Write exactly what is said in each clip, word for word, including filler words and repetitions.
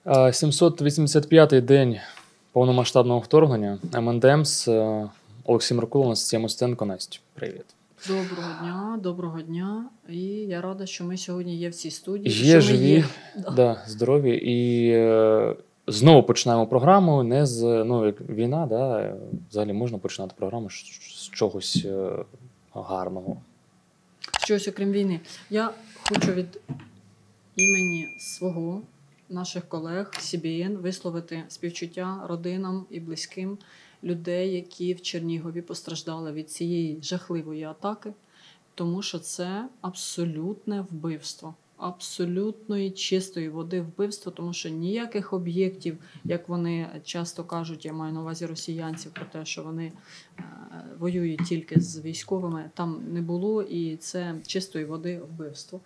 сімсот вісімдесят п'ятий день повномасштабного вторгнення. ем ен де ем ес, Олексій Меркулов, Анастасія Мостенко. Настя, привіт. Доброго дня, доброго дня. І я рада, що ми сьогодні є в цій студії. Є що ми живі, є. Да, здорові. І е, знову починаємо програму не з, ну, як війна, да, взагалі можна починати програму з, з чогось е, гарного. Щось окрім війни. Я хочу від імені свого, наших колег, сі бі ен, висловити співчуття родинам і близьким людей, які в Чернігові постраждали від цієї жахливої атаки, тому що це абсолютне вбивство. Абсолютної чистої води вбивство, тому що ніяких об'єктів, як вони часто кажуть, я маю на увазі росіянців, про те, що вони е, воюють тільки з військовими, там не було, і це чистої води вбивство.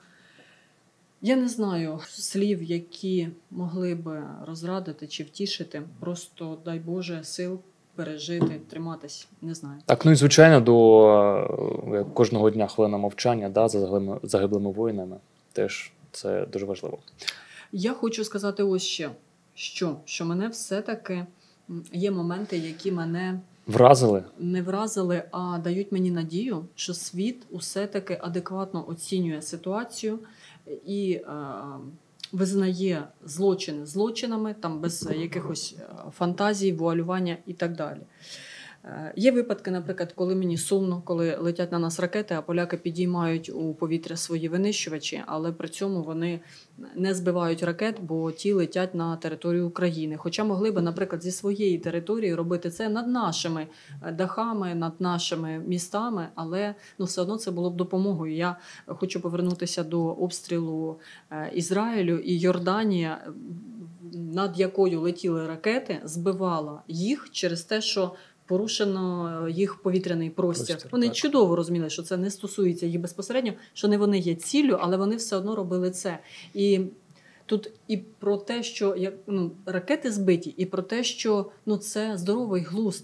Я не знаю слів, які могли би розрадити чи втішити, просто, дай Боже, сил пережити, триматись, не знаю. Так, ну і звичайно, до кожного дня хвилина мовчання, да, за загиблими, загиблими воїнами. Теж це дуже важливо. Я хочу сказати ось ще, що, що мене все-таки є моменти, які мене вразили. Не вразили, а дають мені надію, що світ усе-таки адекватно оцінює ситуацію і е, визнає злочини злочинами, там без якихось фантазій, вуалювання і так далі. Є випадки, наприклад, коли мені сумно, коли летять на нас ракети, а поляки підіймають у повітря свої винищувачі, але при цьому вони не збивають ракет, бо ті летять на територію України. Хоча могли би, наприклад, зі своєї території робити це над нашими дахами, над нашими містами, але ну, все одно це було б допомогою. Я хочу повернутися до обстрілу Ізраїлю, і Йорданія, над якою летіли ракети, збивала їх через те, що порушено їх повітряний простір. простір вони так. чудово розуміли, що це не стосується їх безпосередньо, що не вони є ціллю, але вони все одно робили це. І тут і про те, що як, ну, ракети збиті, і про те, що ну, це здоровий глузд.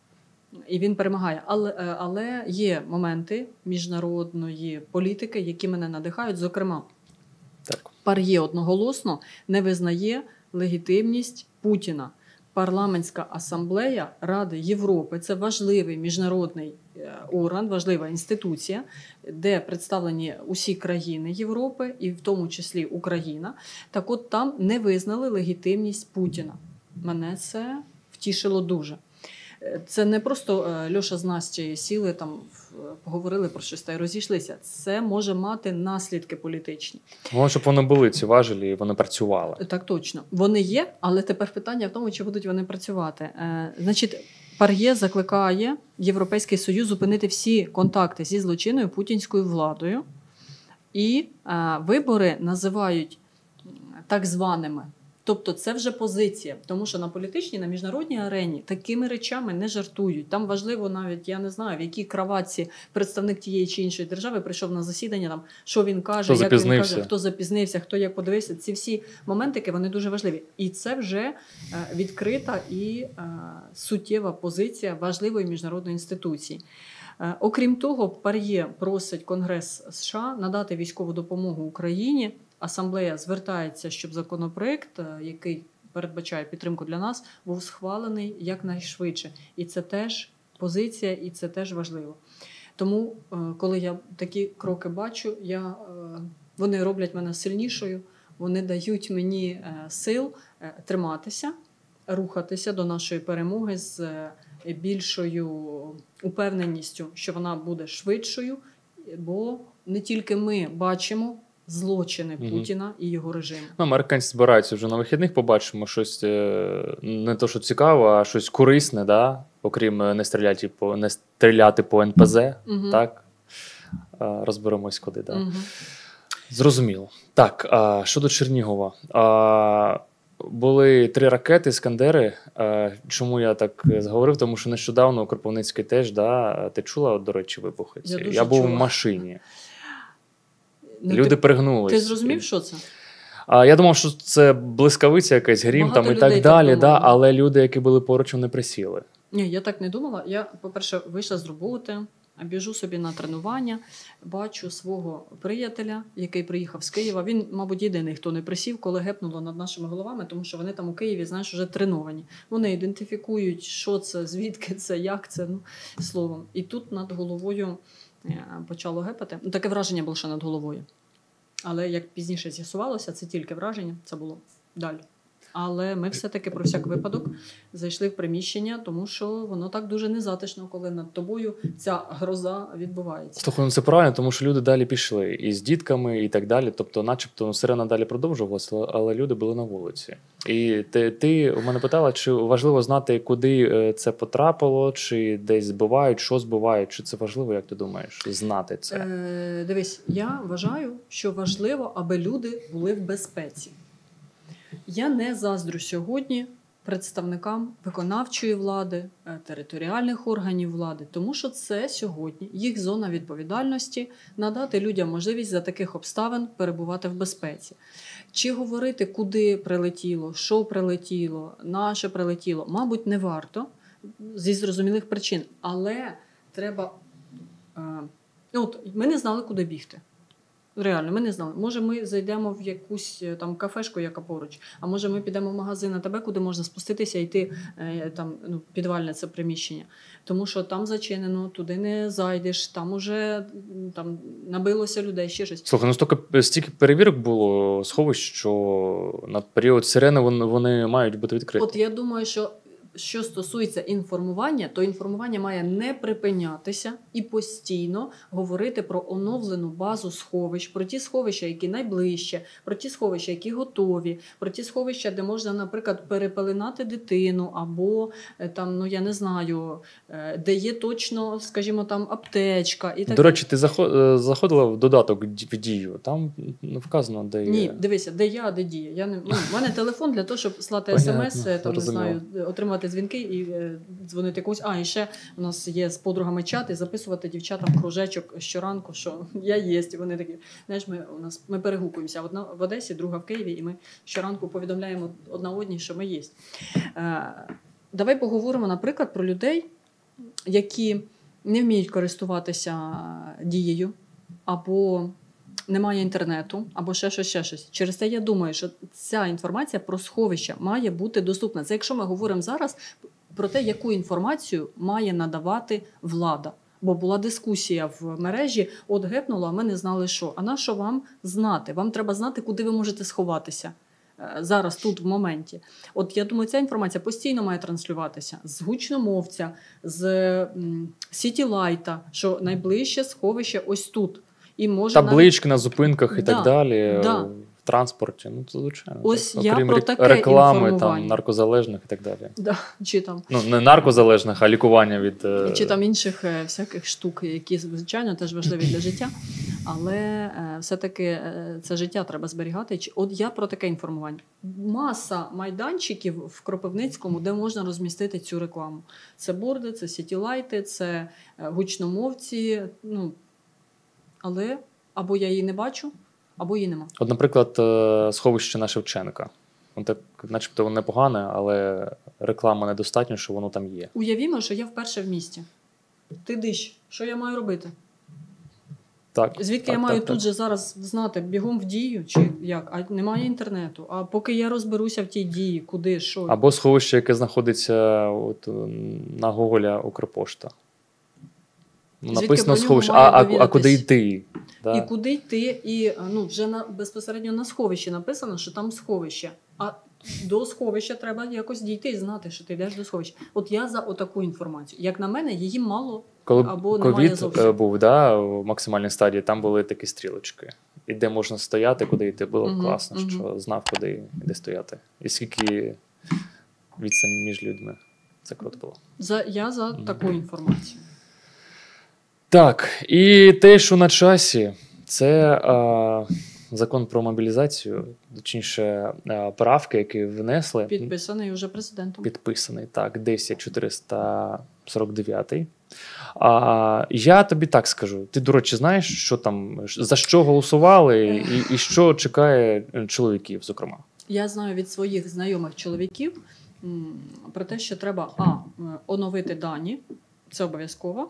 І він перемагає. Але, але є моменти міжнародної політики, які мене надихають. Зокрема, так. ПАРЄ одноголосно не визнає легітимність Путіна. Парламентська асамблея Ради Європи – це важливий міжнародний орган, важлива інституція, де представлені усі країни Європи, і в тому числі Україна. Так от там не визнали легітимність Путіна. Мене це втішило дуже. Це не просто Льоша з Настею сіли, там, поговорили про щось та й розійшлися. Це може мати наслідки політичні. Воно, щоб вони були, ці важелі, і вони працювали. Так точно. Вони є, але тепер питання в тому, чи будуть вони працювати. Е, значить, ПАРЄ закликає Європейський Союз зупинити всі контакти зі злочинною путінською владою. І е, вибори називають так званими. Тобто це вже позиція, тому що на політичній, на міжнародній арені такими речами не жартують. Там важливо навіть, я не знаю, в якій краватці представник тієї чи іншої держави прийшов на засідання, там, що він каже, хто як запізнився. він каже, хто запізнився, хто як подивився. Ці всі моментики, вони дуже важливі. І це вже е, відкрита і е, суттєва позиція важливої міжнародної інституції. Е, окрім того, ПАРЄ просить Конгрес США надати військову допомогу Україні. Асамблея звертається, щоб законопроект, який передбачає підтримку для нас, був схвалений якнайшвидше. І це теж позиція, і це теж важливо. Тому, коли я такі кроки бачу, я, вони роблять мене сильнішою, вони дають мені сил триматися, рухатися до нашої перемоги з більшою упевненістю, що вона буде швидшою, бо не тільки ми бачимо злочини Путіна угу. і його режиму. Ну, американці збираються вже на вихідних, побачимо щось не то, що цікаве, а щось корисне, да? Окрім не стріляти по, не стріляти по ен пе зет, угу. так? Розберемось куди, да. Угу. Зрозуміло. Так, а, щодо Чернігова. А, були три ракети «Іскандери». А, чому я так зговорив? Тому що нещодавно у Кропивницькій теж, да? Ти чула, до речі, вибухи? Я, я був чула. в машині. Ну, Люди ти, перегнулись. Ти зрозумів, що це? А, я думав, що це блискавиця якась, грім там і так далі, так да, але люди, які були поруч, вони присіли. Ні, я так не думала. Я, по-перше, вийшла з роботи, Біжу собі на тренування, бачу свого приятеля, який приїхав з Києва. Він, мабуть, єдиний, хто не присів, коли гепнуло над нашими головами, тому що вони там у Києві, знаєш, вже треновані. Вони ідентифікують, що це, звідки це, як це, ну, словом. І тут над головою почало гепати. Ну, таке враження було ще над головою. Але, як пізніше з'ясувалося, це тільки враження, це було далі. Але ми все-таки про всяк випадок зайшли в приміщення, тому що воно так дуже незатишно, коли над тобою ця гроза відбувається. Слухай, ну це правильно, тому що люди далі пішли і з дітками, і так далі. Тобто, начебто, ну, сирена далі продовжувалася, але люди були на вулиці. І ти, ти у мене питала, чи важливо знати, куди це потрапило, чи десь збивають, що збивають, чи це важливо, як ти думаєш, знати це? Е, дивись, я вважаю, що важливо, аби люди були в безпеці. Я не заздрю сьогодні представникам виконавчої влади, територіальних органів влади, тому що це сьогодні їх зона відповідальності надати людям можливість за таких обставин перебувати в безпеці. Чи говорити, куди прилетіло, що прилетіло, на що прилетіло, мабуть, не варто зі зрозумілих причин, але треба... От, ми не знали, куди бігти. Реально, ми не знали. Може, ми зайдемо в якусь там кафешку, яка поруч, а може ми підемо в магазин, а тебе, куди можна спуститися і йти, там, ну, підвальне це приміщення. Тому що там зачинено, туди не зайдеш, там уже там набилося людей, ще щось. Слухай, ну стільки, стільки перевірок було сховищ, що на період сирени вони, вони мають бути відкриті. От я думаю, що що стосується інформування, то інформування має не припинятися і постійно говорити про оновлену базу сховищ, про ті сховища, які найближче, про ті сховища, які готові, про ті сховища, де можна, наприклад, перепеленати дитину, або там, ну я не знаю, де є точно, скажімо, там аптечка і так. До речі, ти заходила в додаток в Дію, там вказано, де є. Ні, дивися, де я, де Дія. Я не, ну, в мене телефон для того, щоб слати смс, там, не знаю, отримати дзвінки і е, дзвонити комусь. А, і ще у нас є з подругами чат, і записувати дівчатам кружечок щоранку, що я єсть. І вони такі, знаєш, ми, у нас, ми перегукуємося. Одна в Одесі, друга в Києві, і ми щоранку повідомляємо одна одній, що ми єсть. Е, давай поговоримо, наприклад, про людей, які не вміють користуватися Дією, або немає інтернету, або ще щось, ще щось. Через це я думаю, що ця інформація про сховища має бути доступна. Це якщо ми говоримо зараз про те, яку інформацію має надавати влада. Бо була дискусія в мережі, от гепнуло, а ми не знали що. А на що вам знати? Вам треба знати, куди ви можете сховатися зараз, тут, в моменті. От я думаю, ця інформація постійно має транслюватися з гучномовця, з сітілайта, що найближче сховище ось тут. І може таблички навіть... на зупинках і да, так далі, да. в транспорті. Ну, це звичайно. Ось так. я Окрім про таке реклами, там, наркозалежних і так далі. Да, чи там... Ну, не наркозалежних, а лікування від... Чи там інших е, всяких штук, які, звичайно, теж важливі для життя. Але е, все-таки е, це життя треба зберігати. От я про таке інформування. Маса майданчиків в Кропивницькому, де можна розмістити цю рекламу. Це борди, це сітілайти, це е, гучномовці, ну, але або я її не бачу, або її нема. От, наприклад, сховище на Шевченка. Воно так, начебто воно непогане, але реклама недостатньо, що воно там є. Уявімо, що я вперше в місті. Ти диш, що я маю робити? Так. Звідки так, я маю так, тут так. же зараз знати, бігом в Дію, чи як? А немає інтернету. А поки я розберуся в тій Дії, куди, що. Або сховище, яке знаходиться от, на Гоголя Укрпошта. Написано сховище, а, а, а куди йти? Да. І куди йти, і ну, вже на, безпосередньо на сховищі написано, що там сховище. А до сховища треба якось дійти і знати, що ти йдеш до сховища. От я за отаку інформацію. Як на мене, її мало Коли або немає зовсім. Ковід був, да, в максимальній стадії, там були такі стрілочки. І де можна стояти, куди йти. Було угу, класно, угу. що знав, куди де стояти. І скільки відстань між людьми. Це круто було. За, я за угу. таку інформацію. Так, і те, що на часі, це а, закон про мобілізацію, точніше, а, правки, які внесли. Підписаний вже президентом. Підписаний, так, десять чотириста сорок дев'ять. А, я тобі так скажу, ти, до речі, знаєш, що там, за що голосували і, і що чекає чоловіків, зокрема? Я знаю від своїх знайомих чоловіків м, про те, що треба, а, оновити дані. Це обов'язково.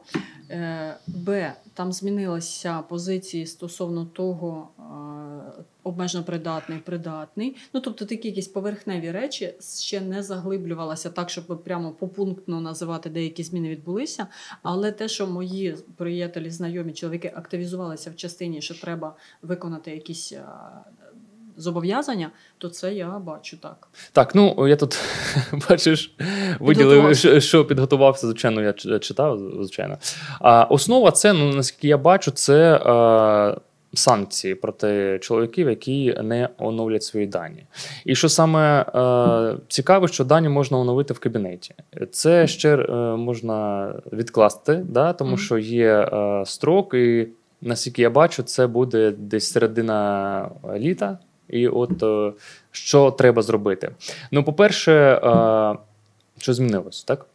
Б. Там змінилися позиції стосовно того, обмежено придатний, придатний. Ну, тобто такі якісь поверхневі речі ще не заглиблювалися так, щоб прямо попунктно називати, деякі зміни відбулися. Але те, що мої приятелі, знайомі, чоловіки активізувалися в частині, що треба виконати якісь зобов'язання, то це я бачу так. Так, ну я тут, бачиш, виділив, що підготувався, звичайно, я читав, звичайно. А основа це, ну, наскільки я бачу, це а, санкції проти чоловіків, які не оновлять свої дані. І що саме а, цікаве, що дані можна оновити в кабінеті. Це ще а, можна відкласти, да, тому mm-hmm. що є а, строк, і наскільки я бачу, це буде десь середина літа. І от що треба зробити? Ну, по-перше, що змінилось, так?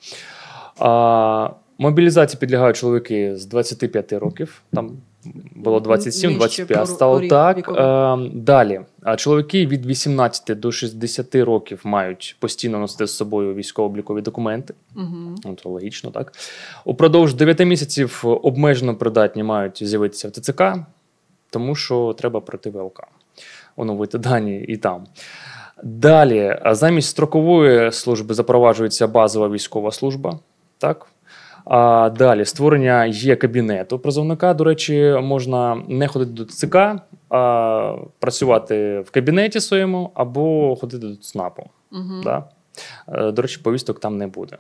Мобілізації підлягають чоловіки з двадцяти п'яти років, там було двадцять сім двадцять п'ять, стало так. Далі, чоловіки від вісімнадцяти до шістдесяти років мають постійно носити з собою військово-облікові документи. Угу. Це логічно, так? Упродовж дев'яти місяців обмежено придатні мають з'явитися в ТЦК, тому що треба пройти ВЛК. Оновити дані і там. Далі, замість строкової служби запроваджується базова військова служба. Так? А далі, створення є кабінету призовника. До речі, можна не ходити до ТЦК, а працювати в кабінеті своєму або ходити до ЦНАПу. Угу. Да? До речі, повісток там не буде.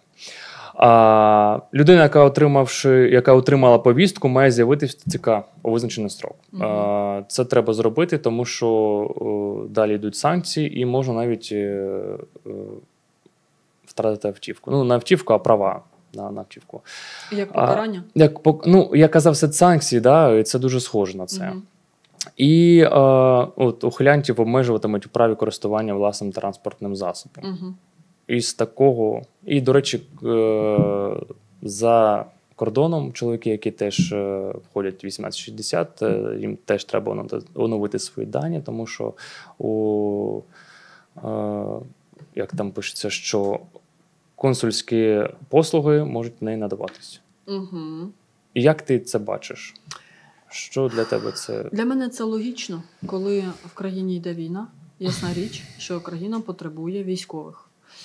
А людина, яка, отримавши, яка отримала повістку, має з'явитися в ТЦК у визначений строк. Mm-hmm. А, це треба зробити, тому що о, далі йдуть санкції і можна навіть е, е, втратити автівку. Ну, не автівку, а права на, на автівку. Як покарання? А, як, ну, я казав, це санкції, да, і це дуже схоже на це. Mm-hmm. І е, от, ухилянтів обмежуватимуть у праві користування власним транспортним засобом. Mm-hmm. Із такого, і, до речі, за кордоном чоловіки, які теж входять в вісімнадцять шістдесят, їм теж треба оновити свої дані, тому що у, як там пишеться, що консульські послуги можуть не надаватись. Угу. І як ти це бачиш? Що для тебе це? Для мене це логічно, коли в країні йде війна, ясна річ, що країна потребує військових.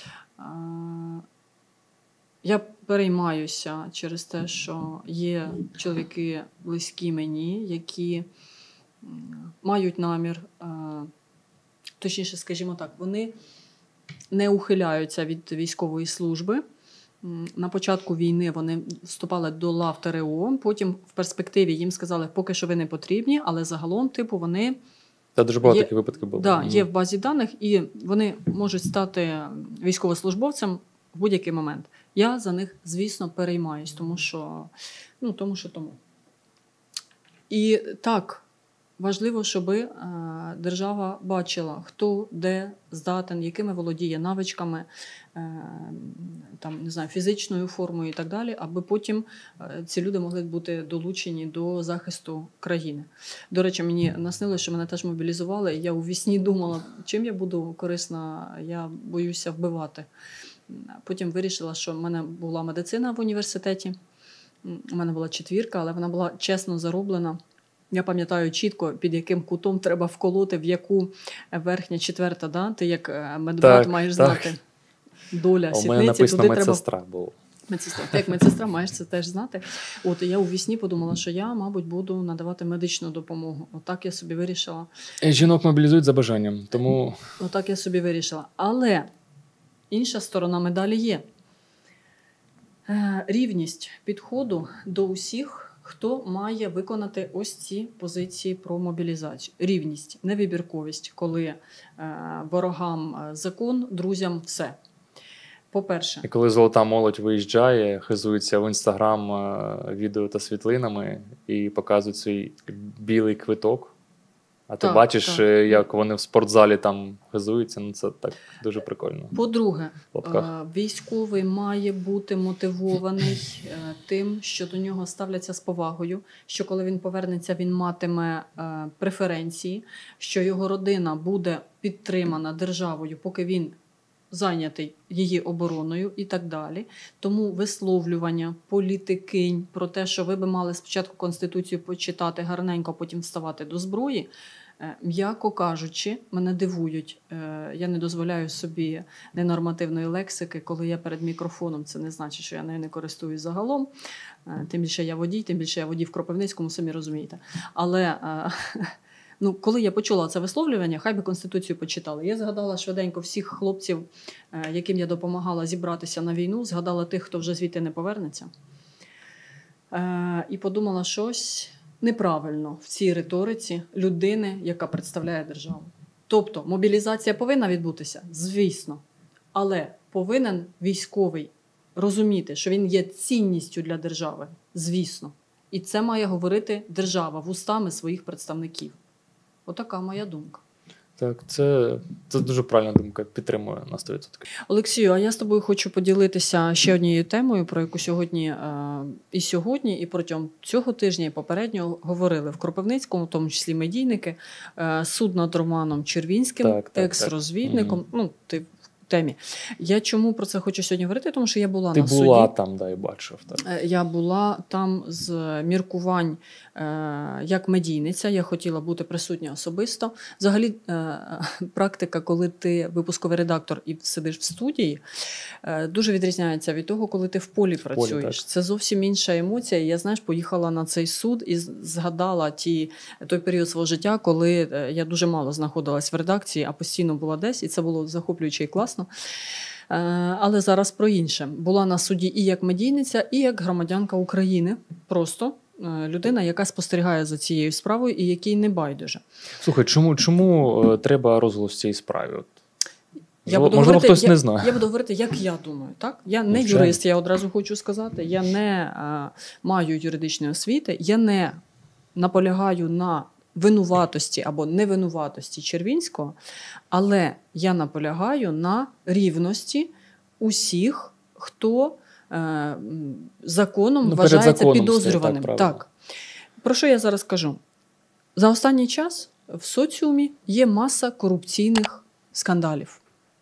Я переймаюся через те, що є чоловіки близькі мені, які мають намір, точніше, скажімо так, вони не ухиляються від військової служби. На початку війни вони вступали до лав ТРО, потім в перспективі їм сказали, поки що ви не потрібні, але загалом, типу, вони... Та дуже багато таких випадків було. Так, да, є в базі даних, і вони можуть стати військовослужбовцем в будь-який момент. Я за них, звісно, переймаюсь, тому що, ну, тому що тому. І так, важливо, щоб е, держава бачила, хто де здатен, якими володіє навичками, е, там, не знаю, фізичною формою і так далі, аби потім е, ці люди могли бути долучені до захисту країни. До речі, мені наснилося, що мене теж мобілізували, і я у вісні думала, чим я буду корисна, я боюся вбивати. Потім вирішила, що в мене була медицина в університеті, у мене була четвірка, але вона була чесно зароблена. Я пам'ятаю чітко, під яким кутом треба вколоти, в яку верхня четверта, да? Ти як медбрат маєш так знати. Доля сітниці. У мене написано медсестра треба... була. Медсестра. Ти як медсестра маєш це теж знати. От я у вісні подумала, що я, мабуть, буду надавати медичну допомогу. Отак я собі вирішила. Жінок мобілізують за бажанням, тому... Отак я собі вирішила. Але інша сторона медалі є. Рівність підходу до усіх, хто має виконати ось ці позиції про мобілізацію. Рівність, невибірковість, коли е, ворогам закон, друзям все. По-перше. І коли золота молодь виїжджає, хизується в Інстаграм відео та світлинами і показують свій білий квиток. А ти так, бачиш, так. як вони в спортзалі там хизуються, ну це так дуже прикольно. По-друге, військовий має бути мотивований тим, що до нього ставляться з повагою, що коли він повернеться, він матиме преференції, що його родина буде підтримана державою, поки він зайнятий її обороною і так далі. Тому висловлювання політикинь про те, що ви би мали спочатку Конституцію почитати гарненько, а потім вставати до зброї, м'яко кажучи, мене дивують. Я не дозволяю собі ненормативної лексики, коли я перед мікрофоном. Це не значить, що я нею не користуюсь загалом. Тим більше я водій, тим більше я водій в Кропивницькому, самі розумієте. Але ну, коли я почула це висловлювання, хай би Конституцію почитали. Я згадала швиденько всіх хлопців, яким я допомагала зібратися на війну, згадала тих, хто вже звідти не повернеться. І подумала, щось неправильно в цій риториці людини, яка представляє державу. Тобто мобілізація повинна відбутися? Звісно. Але повинен військовий розуміти, що він є цінністю для держави? Звісно. І це має говорити держава вустами своїх представників. Отака моя думка. Так, це, це дуже правильна думка, підтримую на сто відсотків. Олексію, а я з тобою хочу поділитися ще однією темою, про яку сьогодні е, і сьогодні, і протягом цього тижня, і попередньо говорили в Кропивницькому, в тому числі медійники, е, суд над Романом Червінським, так, так, екс-розвідником, так. ну, ти в темі. Я чому про це хочу сьогодні говорити? Тому що я була ти на суді. Ти була там, да, і бачив. Так. Я була там з міркувань як медійниця, я хотіла бути присутня особисто. Взагалі, практика, коли ти випусковий редактор і сидиш в студії, дуже відрізняється від того, коли ти в полі працюєш. В полі, це зовсім інша емоція. Я, знаєш, поїхала на цей суд і згадала ті, той період свого життя, коли я дуже мало знаходилась в редакції, а постійно була десь, і це було захоплююче і класно. Але зараз про інше. Була на суді і як медійниця, і як громадянка України. Просто людина, яка спостерігає за цією справою і якій не байдуже. Слухай, чому, чому треба розголос цієї справи? От, я можливо, говорити, хтось я, не знає. Я буду говорити, як я думаю. Так? Я не Звичайно. юрист, я одразу хочу сказати. Я не а, маю юридичної освіти. Я не наполягаю на винуватості або невинуватості Червінського, але я наполягаю на рівності усіх, хто е, законом ну, вважається законом підозрюваним. Так, так. Про що я зараз кажу? За останній час в соціумі є маса корупційних скандалів.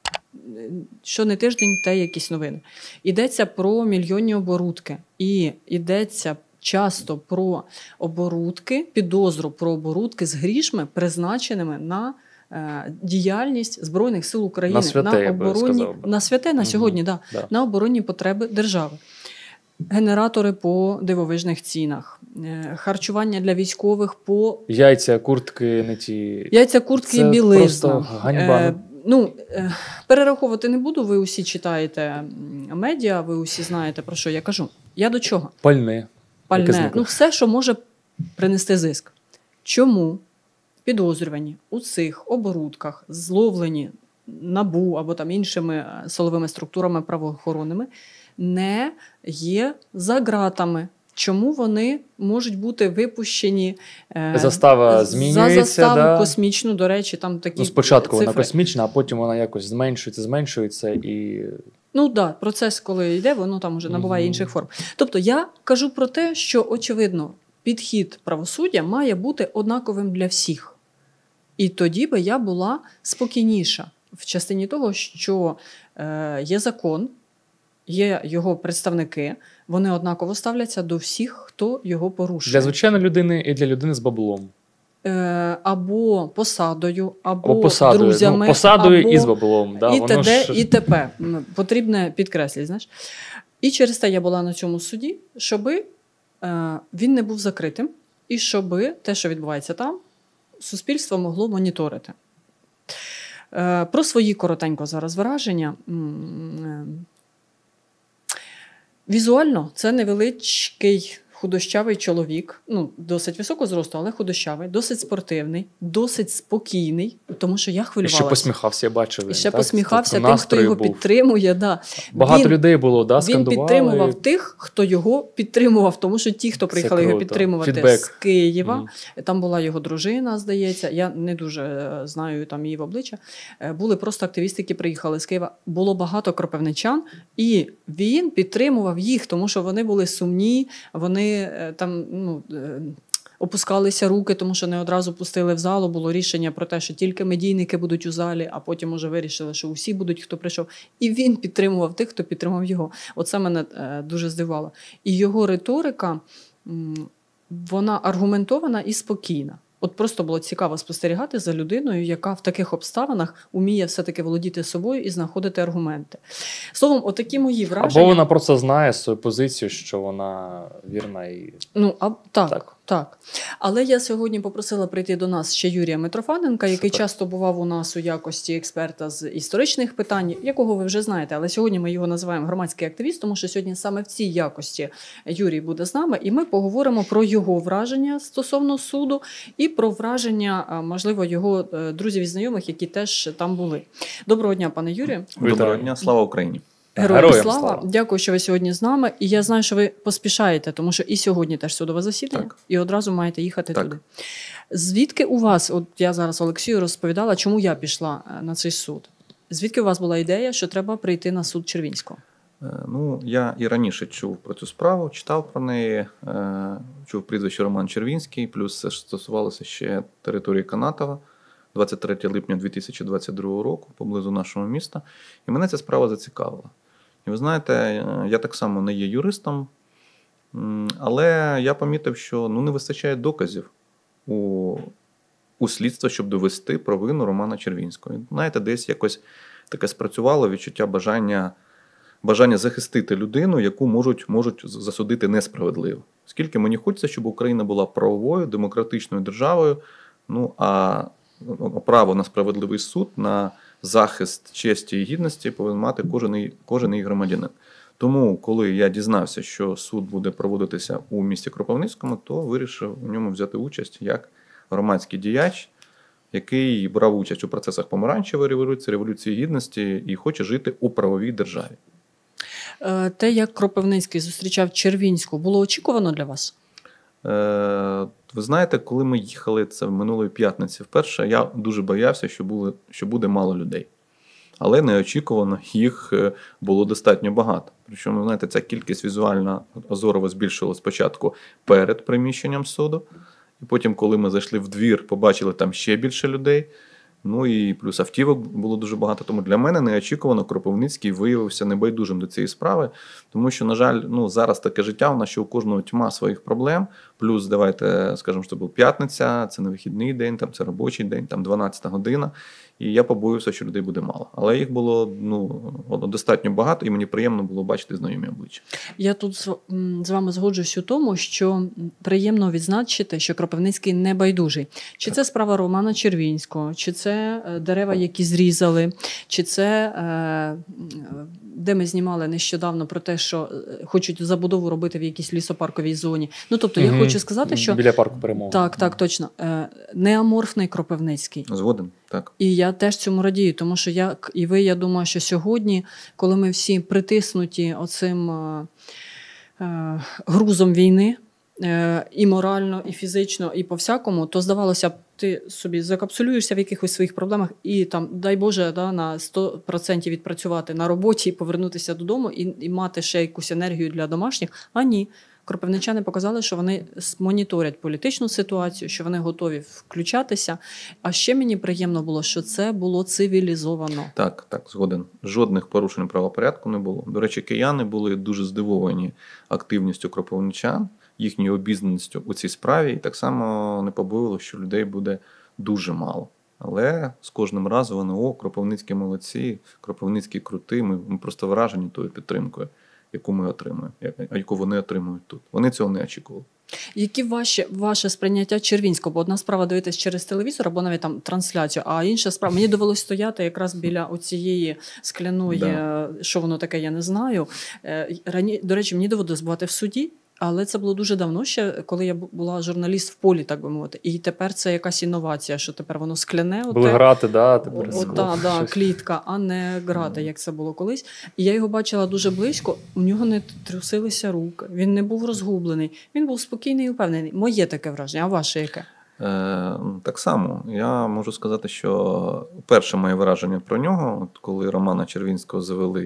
Що не тиждень, те якісь новини. Йдеться про мільйонні оборудки. І йдеться часто про оборудки, підозру про оборудки з грішми, призначеними на е, діяльність Збройних сил України. На святе, на я би оборонні, сказав би. На святе, на угу. сьогодні, да, да. на оборонні потреби держави. Генератори по дивовижних цінах, е, харчування для військових по... Яйця, куртки не ті... Яйця, куртки це і білизна. Просто ганьба. Е, ну, е, перераховувати не буду, ви усі читаєте медіа, ви усі знаєте, про що я кажу. Я до чого? Пальне. Пальне. Ну, все, що може принести зиск. Чому підозрювані у цих оборудках, зловлені НАБУ або там іншими силовими структурами правоохоронними, не є за ґратами? Чому вони можуть бути випущені Застава змінюється, за заставу да? космічну, до речі, там такі ну, спочатку цифри. Вона космічна, а потім вона якось зменшується, зменшується і... Ну так, да, процес, коли йде, воно там вже набуває mm-hmm. інших форм. Тобто я кажу про те, що, очевидно, підхід правосуддя має бути однаковим для всіх. І тоді би я була спокійніша в частині того, що е, є закон, є його представники, вони однаково ставляться до всіх, хто його порушує. Для звичайної людини і для людини з баблом. Е, або посадою, або, або посадою. друзями. Ну, посадою або... і з баблом. Да, і воно т.д. ж... і т.п. Потрібне підкреслити, знаєш. І через те я була на цьому суді, щоби е, він не був закритим, і щоби те, що відбувається там, суспільство могло моніторити. Е, про свої коротенько зараз враження. Візуально це невеличкий худощавий чоловік, ну, досить високого зросту, але худощавий, досить спортивний, досить спокійний, тому що я хвилювалася. І ще посміхався, я бачив. І ще так? посміхався тобто тим, хто його був. підтримує. Да. Багато він, людей було, да, скандували. Він підтримував тих, хто його підтримував, тому що ті, хто приїхали його підтримувати Фідбек. з Києва, mm. там була його дружина, здається, я не дуже знаю там її в обличчя, були просто активісти, які приїхали з Києва. Було багато кропивничан, і він підтримував їх, тому що вони були сумні, вони там, ну, опускалися руки, тому що не одразу пустили в залу. Було рішення про те, що тільки медійники будуть у залі, а потім уже вирішили, що усі будуть, хто прийшов. І він підтримував тих, хто підтримав його. Оце мене е, дуже здивувало. І його риторика, м, вона аргументована і спокійна. От просто було цікаво спостерігати за людиною, яка в таких обставинах уміє все-таки володіти собою і знаходити аргументи. Словом, отакі мої враження. Або вона просто знає свою позицію, що вона вірна і... Ну, а, так, так. так. Але я сьогодні попросила прийти до нас ще Юрія Митрофаненка, який Супер. часто бував у нас у якості експерта з історичних питань, якого ви вже знаєте. Але сьогодні ми його називаємо громадський активіст, тому що сьогодні саме в цій якості Юрій буде з нами, і ми поговоримо про його враження стосовно суду і про враження, можливо, його друзів і знайомих, які теж там були. Доброго дня, пане Юрію. Доброго дня, слава Україні. Героям, Героям слава. слава. Дякую, що ви сьогодні з нами. І я знаю, що ви поспішаєте, тому що і сьогодні теж судове засідання, Так. і одразу маєте їхати Так. туди. Звідки у вас, от я зараз Олексію розповідала, чому я пішла на цей суд. Звідки у вас була ідея, що треба прийти на суд Червінського? Е, Ну, я і раніше чув про цю справу, читав про неї, е, чув прізвище Роман Червінський, плюс це ж стосувалося ще території Канатова, двадцять третього липня дві тисячі двадцять другого року, поблизу нашого міста. І мене ця справа зацікавила. І ви знаєте, е, я так само не є юристом, м, але я помітив, що ну, не вистачає доказів у, у слідства, щоб довести провину Романа Червінського. І, знаєте, десь якось таке спрацювало відчуття бажання бажання захистити людину, яку можуть, можуть засудити несправедливо. Оскільки мені хочеться, щоб Україна була правовою, демократичною державою, ну а право на справедливий суд, на захист честі і гідності повинен мати кожен, кожен її громадянин. Тому, коли я дізнався, що суд буде проводитися у місті Кропивницькому, то вирішив у ньому взяти участь як громадський діяч, який брав участь у процесах помаранчевої революції, революції гідності і хоче жити у правовій державі. Те, як Кропивницький зустрічав Червінську, було очікувано для вас? Е, ви знаєте, коли ми їхали це в минулої п'ятниці вперше, я дуже боявся, що, були, що буде мало людей. Але неочікувано їх було достатньо багато. Причому, знаєте, ця кількість візуальна озорово збільшилась спочатку перед приміщенням суду. І потім, коли ми зайшли в двір, побачили там ще більше людей. Ну і плюс автівок було дуже багато. Тому для мене неочікувано Кропивницький виявився небайдужим до цієї справи. Тому що, на жаль, ну, зараз таке життя у нас, що у кожного тьма своїх проблем. Плюс, давайте скажемо, що це був п'ятниця, це не вихідний день, там це робочий день, там дванадцята година. І я побоювався, що людей буде мало. Але їх було ну, достатньо багато, і мені приємно було бачити знайомі обличчя. Я тут з вами згоджуюсь у тому, що приємно відзначити, що Кропивницький не байдужий. Чи так. Це справа Романа Червінського, чи це дерева, які зрізали, чи це, де ми знімали нещодавно про те, що хочуть забудову робити в якійсь лісопарковій зоні. Ну, тобто, угу. Я хочу сказати, що... Біля парку Перемоги. Так, так, точно. Неаморфний Кропивницький. Згоден, так. І я теж цьому радію, тому що як і ви, я думаю, що сьогодні, коли ми всі притиснуті оцим е, е, грузом війни, е, і морально, і фізично, і по-всякому, то здавалося б, ти собі закапсулюєшся в якихось своїх проблемах і там, дай Боже, да, на сто відсотків відпрацювати на роботі і повернутися додому і, і мати ще якусь енергію для домашніх, а ні. Кропивничани показали, що вони моніторять політичну ситуацію, що вони готові включатися. А ще мені приємно було, що це було цивілізовано. Так, так, згоден. Жодних порушень правопорядку не було. До речі, кияни були дуже здивовані активністю кропивничан, їхньою обізнаністю у цій справі. І так само не побоювалося, що людей буде дуже мало. Але з кожним разом вони, о, Кропивницькі молодці, Кропивницькі крути, ми, ми просто вражені тою підтримкою, яку ми отримуємо, яку вони отримують тут. Вони цього не очікували. Які ваші, ваше сприйняття Червінського? Бо одна справа дивитись через телевізор або навіть там трансляцію, а інша справа, мені довелось стояти якраз біля оцієї скляної, да. Що воно таке, я не знаю. Рані, до речі, мені довелось бувати в суді, але це було дуже давно ще, коли я була журналіст в полі, так би мовити. І тепер це якась інновація, що тепер воно скляне. Були оте, грати, да, тепер о, та, да, клітка, а не грати, як це було колись. І я його бачила дуже близько, у нього не трусилися руки, він не був розгублений, він був спокійний і впевнений. Моє таке враження, а ваше яке? Е, так само. Я можу сказати, що перше моє враження про нього, от коли Романа Червінського завели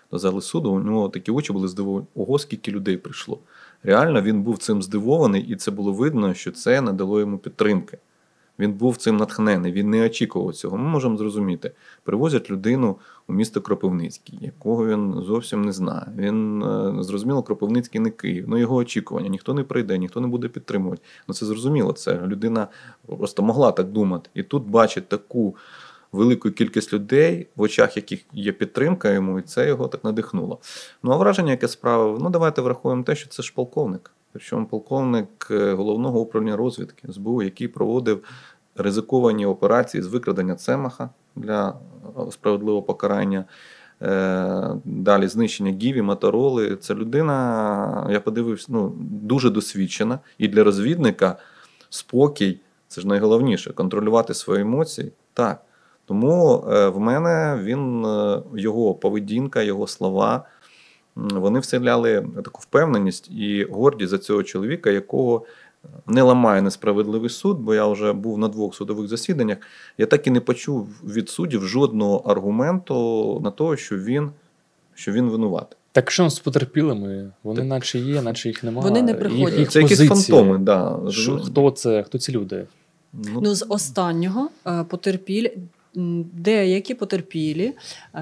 до зали суду, у нього такі очі були здивовані. Ого, скільки людей прийшло. Реально він був цим здивований, і це було видно, що це надало йому підтримки. Він був цим натхнений, він не очікував цього. Ми можемо зрозуміти. Привозять людину у місто Кропивницький, якого він зовсім не знає. Він, зрозуміло, Кропивницький не Київ. Ну, його очікування. Ніхто не прийде, ніхто не буде підтримувати. Ну, це зрозуміло. Це людина просто могла так думати. І тут бачить таку велику кількість людей, в очах яких є підтримка йому, і це його так надихнуло. Ну, а враження, яке справив? Ну, давайте врахуємо те, що це ж полковник. Причому полковник Головного управління розвідки ес бе у, який проводив ризиковані операції з викрадення Цемаха для справедливого покарання, далі знищення Гіві, Мотороли. Це людина, я подивився, ну, дуже досвідчена. І для розвідника спокій – це ж найголовніше. Контролювати свої емоції – так. Тому в мене він, його поведінка, його слова, вони вселяли таку впевненість і гордість за цього чоловіка, якого не ламає несправедливий суд, бо я вже був на двох судових засіданнях, я так і не почув від суддів жодного аргументу на те, що він, що він винуватий. Так що з потерпілими? Вони так. наче є, наче їх немає. Вони не приходять. Їх, їх це позиції. якісь фантоми, да. Що, хто це? Хто ці люди? Ну, ну з останнього потерпілі, деякі потерпілі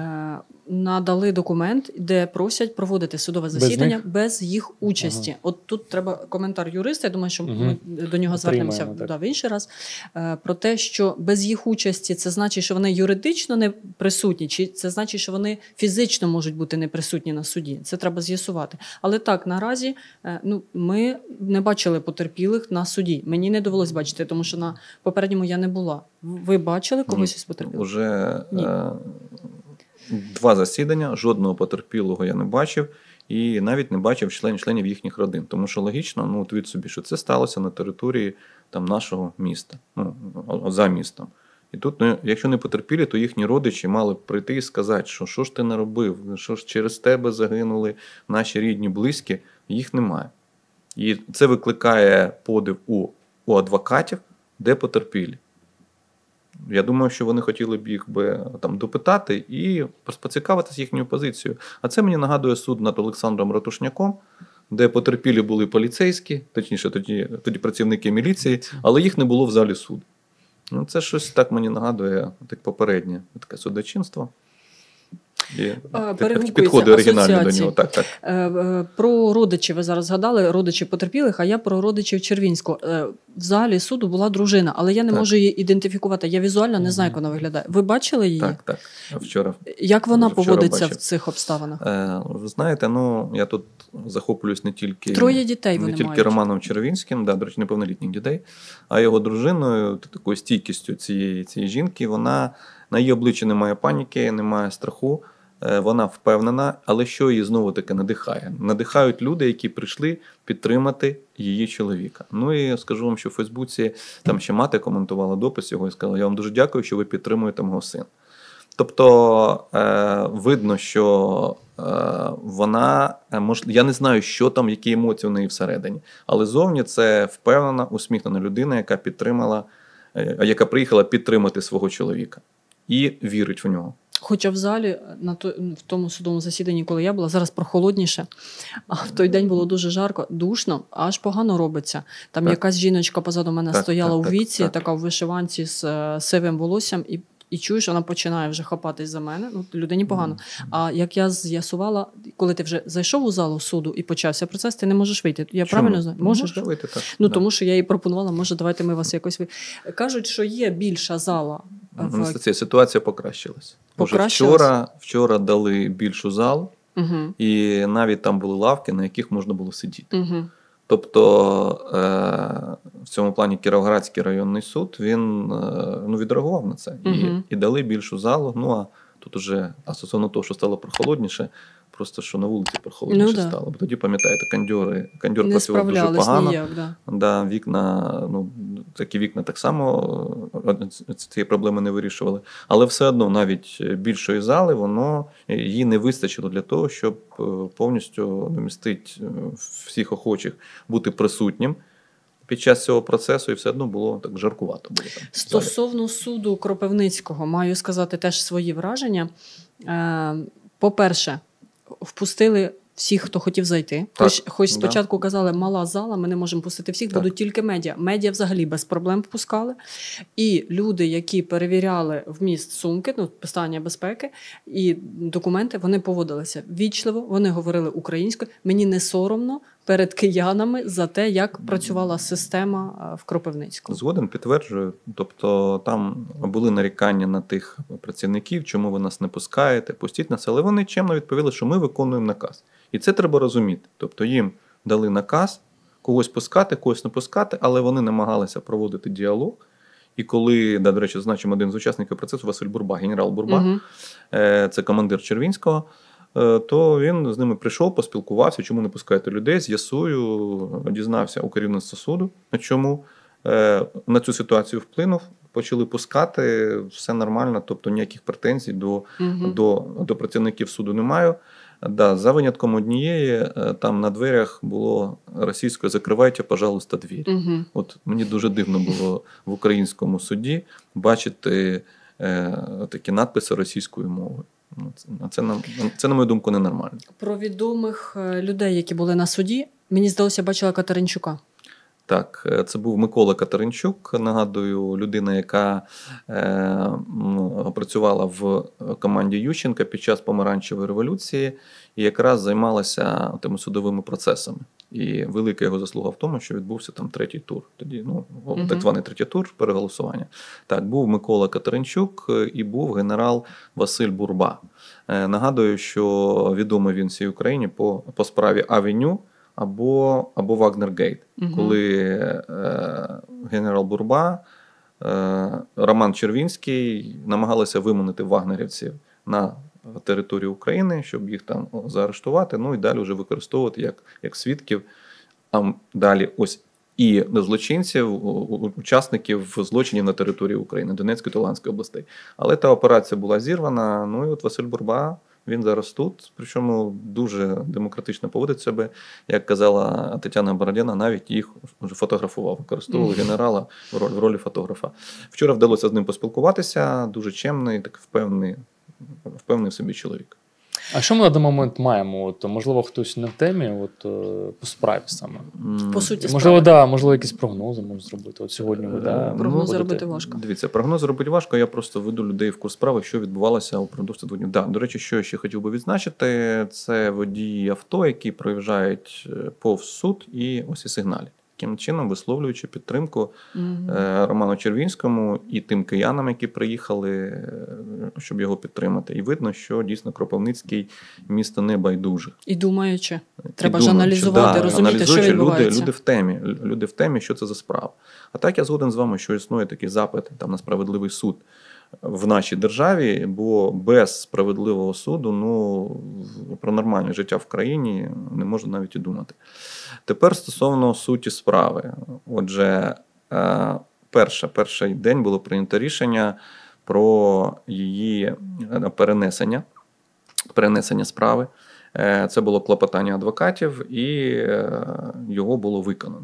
надали документ, де просять проводити судове засідання без, без їх участі. Ага. От тут треба коментар юриста, я думаю, що угу. ми до нього звернемося да, в інший раз, про те, що без їх участі це значить, що вони юридично не присутні, чи це значить, що вони фізично можуть бути не присутні на суді. Це треба з'ясувати. Але так, наразі ну, ми не бачили потерпілих на суді. Мені не довелось бачити, тому що на попередньому я не була. Ви бачили когось із потерпілих? Уже е- два засідання, жодного потерпілого я не бачив. І навіть не бачив член, членів їхніх родин. Тому що логічно, ну, от від собі, що це сталося на території там, нашого міста, ну, за містом. І тут, ну, якщо не потерпілі, то їхні родичі мали б прийти і сказати, що що ж ти не робив, що ж через тебе загинули наші рідні, близькі, їх немає. І це викликає подив у, у адвокатів, де потерпілі. Я думаю, що вони хотіли б їх би там допитати і поцікавитися їхньою позицією. А це мені нагадує суд над Олександром Ратушняком, де потерпілі були поліцейські, точніше тоді, тоді працівники міліції, але їх не було в залі суду. Ну, це щось так мені нагадує, так попереднє таке судочинство. І підходи оригінальні до нього. Так, так. Про родичів ви зараз згадали, родичів потерпілих, а я про родичів Червінського. В залі суду була дружина, але я не так. можу її ідентифікувати. Я візуально не знаю, як вона виглядає. Ви бачили її? Так, так. Вчора. Як вона поводиться в цих обставинах? Е, ви знаєте, ну, я тут захоплююсь не тільки, Троє дітей вони не тільки мають. Романом Червінським, да, до речі, неповнолітніх дітей, а його дружиною, такою стійкістю цієї, цієї жінки, вона, на її обличчі немає паніки, немає страху. Вона впевнена, але що її знову-таки надихає? Надихають люди, які прийшли підтримати її чоловіка. Ну і скажу вам, що в Фейсбуці там ще мати коментувала допис його і сказала, я вам дуже дякую, що ви підтримуєте мого сина. Тобто е, видно, що е, вона, мож, я не знаю, що там, які емоції в неї всередині, але зовні це впевнена, усміхнена людина, яка підтримала, е, яка приїхала підтримати свого чоловіка і вірить в нього. Хоча в залі, на то, в тому судовому засіданні, коли я була, зараз прохолодніше, а в той день було дуже жарко, душно, аж погано робиться. Там так. якась жіночка позаду мене так, стояла так, у віці, так, так. така в вишиванці з uh, сивим волоссям, і, і чуєш, вона починає вже хапатись за мене, ну, людині погано. Mm. А як я з'ясувала, коли ти вже зайшов у залу суду і почався процес, ти не можеш вийти. Я Чому? правильно знаю? Можеш, можеш вийти, так. Ну, да. тому що я їй пропонувала, може, давайте ми вас якось... Кажуть, що є більша зала. В... Ситуація покращилась. Покращилась? Вчора, вчора дали більшу залу, угу. і навіть там були лавки, на яких можна було сидіти. Угу. Тобто е- в цьому плані Кіровоградський районний суд, він е- ну, відреагував на це. Угу. І, і дали більшу залу. Ну, а тут уже, а стосовно того, що стало прохолодніше, просто що на вулиці прохолодніше ну, да. стало. Бо тоді, пам'ятаєте, кондьори, кондьор працював дуже погано. Ніяк, да. Да, вікна, ну, такі вікна так само цієї проблеми не вирішували. Але все одно навіть більшої зали, воно, їй не вистачило для того, щоб повністю намістити всіх охочих бути присутнім під час цього процесу, і все одно було так жаркувато. Було там, стосовно суду Кропивницького, маю сказати теж свої враження. По-перше, впустили всіх, хто хотів зайти. Так, Хоч, хоч да. спочатку казали, мала зала, ми не можемо пустити всіх, Так. будуть тільки медіа. Медіа взагалі без проблем впускали. І люди, які перевіряли вміст сумки, ну, питання безпеки і документи, вони поводилися ввічливо, вони говорили українською. Мені не соромно перед киянами за те, як працювала система в Кропивницькому. Згоден, підтверджую. Тобто там були нарікання на тих працівників, чому ви нас не пускаєте, пустіть нас. Але вони чемно відповіли, що ми виконуємо наказ. І це треба розуміти. Тобто їм дали наказ когось пускати, когось не пускати, але вони намагалися проводити діалог. І коли, да, до речі, значимо один з учасників процесу, Василь Бурба, генерал Бурба, Угу. це командир Червінського, то він з ними прийшов, поспілкувався, чому не пускаєте людей, з'ясую, дізнався у керівництва суду, чому на цю ситуацію вплинув, почали пускати, все нормально, тобто ніяких претензій до, Угу. до, до працівників суду не маю. Да, за винятком однієї, там на дверях було російською «закривайте, пожалуйста, двері». Угу. От мені дуже дивно було в українському суді бачити е, такі надписи російською мовою. Це, це, на, це, на мою думку, ненормально. Про відомих людей, які були на суді, мені здалося, бачила Катеринчука. Так, це був Микола Катеринчук, нагадую, людина, яка е, працювала в команді Ющенка під час помаранчевої революції і якраз займалася тими судовими процесами. І велика його заслуга в тому, що відбувся там третій тур. Тоді, ну, Угу. так званий третій тур переголосування. Так, був Микола Катеринчук і був генерал Василь Бурба. Е, нагадую, що відомий він всій Україні по, по справі Авеню або, або Вагнергейт, Угу. коли е, генерал Бурба, е, Роман Червінський намагалися виманити вагнерівців на територію України, щоб їх там заарештувати, ну і далі вже використовувати як, як свідків. А далі ось і злочинців, учасників злочинів на території України, Донецької та Луганської областей. Але та операція була зірвана, ну і от Василь Бурба, він зараз тут, причому дуже демократично поводить себе. Як казала Тетяна Бородіна, навіть їх вже фотографував, використовували генерала в ролі, в ролі фотографа. Вчора вдалося з ним поспілкуватися, дуже чемний, так впевнений, впевнений в собі чоловік. А що ми на даний момент маємо? От, можливо, хтось не в темі от, по справі саме? По суті, Можливо, справи. да, можливо, якісь прогнози можуть зробити. От сьогодні ви, да, Прогнози будете- робити важко. Дивіться, прогноз робити важко, я просто веду людей в курс справи, що відбувалося упродовж цих двох днів. Да, до речі, що я ще хотів би відзначити, це водії авто, які проїжджають повз суд і ось і сигналять. Таким чином, висловлюючи підтримку Мгм. е, Роману Червінському і тим киянам, які приїхали, е, щоб його підтримати. І видно, що дійсно Кропивницький місто не байдуже. І думаючи, треба І ж думаючи, аналізувати, да, розуміти, аналізуючи, що відбувається. Люди, люди в темі, люди в темі, що це за справа. А так я згоден з вами, що існує такий запит там, на справедливий суд в нашій державі, бо без справедливого суду ну, про нормальне життя в країні не можна навіть і думати. Тепер стосовно суті справи. Отже, е, перша, перший день було прийнято рішення про її перенесення, перенесення справи. Е, Це було клопотання адвокатів, і е, його було виконано.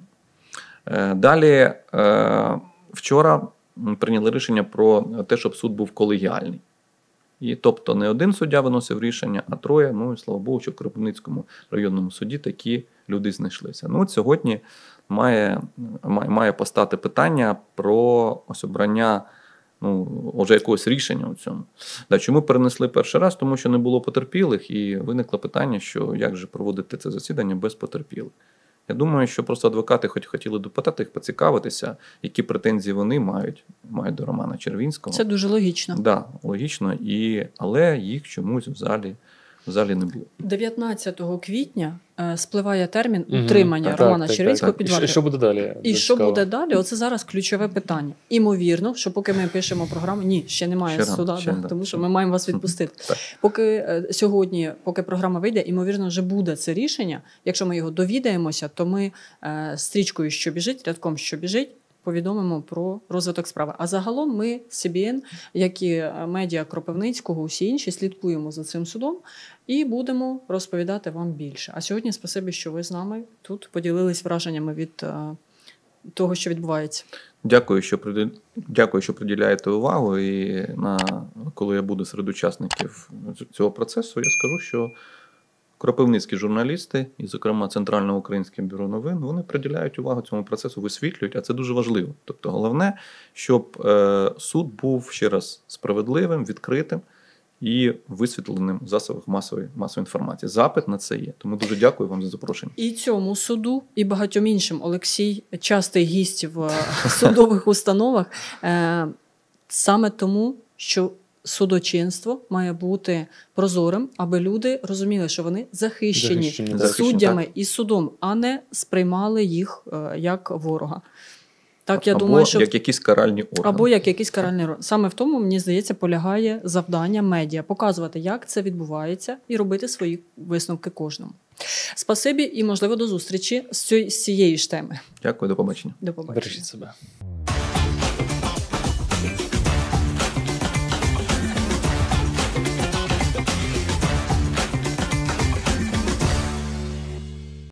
Е, Далі, е, вчора прийняли рішення про те, щоб суд був колегіальний. І тобто не один суддя виносив рішення, а троє. Ну і слава Богу, що в Кропивницькому районному суді такі люди знайшлися. Ну от сьогодні має, має, має постати питання про ось обрання ну, вже якогось рішення у цьому. Да, чому перенесли перший раз? Тому що не було потерпілих, і виникло питання, що як же проводити це засідання без потерпілих. Я думаю, що просто адвокати хоч хотіли допитати їх, поцікавитися, які претензії вони мають, мають до Романа Червінського. Це дуже логічно. Так, да, логічно, і, але їх чомусь в залі, в залі не було. дев'ятнадцятого квітня е, спливає термін Мгм. утримання Так, Романа так, Червінського так. під І що, вартою. що буде далі? І Дуже що цікаво. буде далі? Оце зараз ключове питання. Імовірно, що поки ми пишемо програму, ні, ще немає Ще рано, суда, ще да, да, тому ще. що ми маємо вас відпустити. Так. Поки е, сьогодні, поки програма вийде, імовірно, вже буде це рішення. Якщо ми його довідаємося, то ми е, стрічкою, що біжить, рядком, що біжить, повідомимо про розвиток справи. А загалом ми, Сі Бі Ен, як і медіа Кропивницького, усі інші, слідкуємо за цим судом і будемо розповідати вам більше. А сьогодні спасибі, що ви з нами тут поділились враженнями від е, того, що відбувається. Дякую, що приділ- Дякую, що приділяєте увагу. І на коли я буду серед учасників цього процесу, я скажу, що кропивницькі журналісти, і, зокрема, Центральне Українське бюро новин, вони приділяють увагу цьому процесу, висвітлюють, а це дуже важливо. Тобто головне, щоб е, суд був, ще раз, справедливим, відкритим і висвітленим в засобах масової, масової інформації. Запит на це є. Тому дуже дякую вам за запрошення. І цьому суду, і багатьом іншим. Олексій частий гість в судових установах. Е, саме тому, що судочинство має бути прозорим, аби люди розуміли, що вони захищені, Захищені, захищені, суддями так. і судом, а не сприймали їх е, як ворога. Так, я або думаю, що як якісь каральні органи. або як якийсь каральний орган. Саме в тому, мені здається, полягає завдання медіа показувати, як це відбувається, і робити свої висновки кожному. Спасибі і, можливо, до зустрічі з цієї, з цієї ж теми. Дякую, до побачення. До побачення. Бережіть себе.